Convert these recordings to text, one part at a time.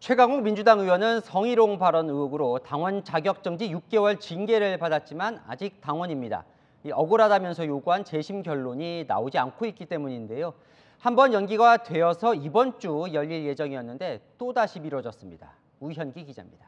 최강욱 민주당 의원은 성희롱 발언 의혹으로 당원 자격정지 6개월 징계를 받았지만 아직 당원입니다. 억울하다면서 요구한 재심 결론이 나오지 않고 있기 때문인데요. 한 번 연기가 되어서 이번 주 열릴 예정이었는데 또다시 미뤄졌습니다. 우현기 기자입니다.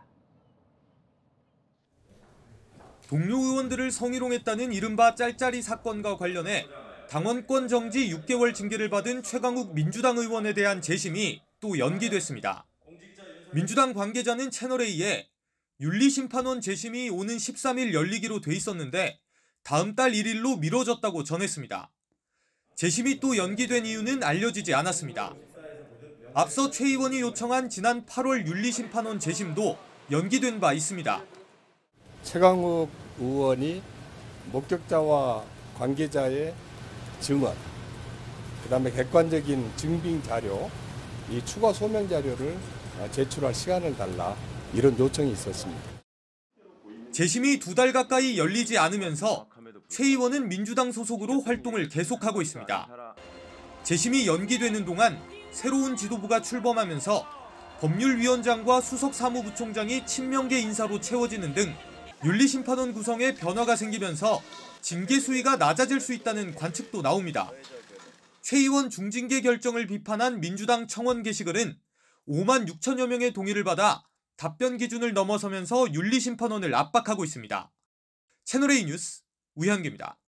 동료 의원들을 성희롱했다는 이른바 짤짤이 사건과 관련해 당원권 정지 6개월 징계를 받은 최강욱 민주당 의원에 대한 재심이 또 연기됐습니다. 민주당 관계자는 채널A에 윤리심판원 재심이 오는 13일 열리기로 돼 있었는데 다음 달 1일로 미뤄졌다고 전했습니다. 재심이 또 연기된 이유는 알려지지 않았습니다. 앞서 최 의원이 요청한 지난 8월 윤리심판원 재심도 연기된 바 있습니다. 최강욱 의원이 목격자와 관계자의 증언, 그다음에 객관적인 증빙 자료, 이 추가 소명 자료를 제출할 시간을 달라 이런 요청이 있었습니다. 재심이 2달 가까이 열리지 않으면서 최 의원은 민주당 소속으로 활동을 계속하고 있습니다. 재심이 연기되는 동안 새로운 지도부가 출범하면서 법률위원장과 수석사무부총장이 친명계 인사로 채워지는 등 윤리심판원 구성에 변화가 생기면서 징계 수위가 낮아질 수 있다는 관측도 나옵니다. 최 의원 중징계 결정을 비판한 민주당 청원 게시글은 5만 6천여 명의 동의를 받아 답변 기준을 넘어서면서 윤리심판원을 압박하고 있습니다. 채널A 뉴스 우현기입니다.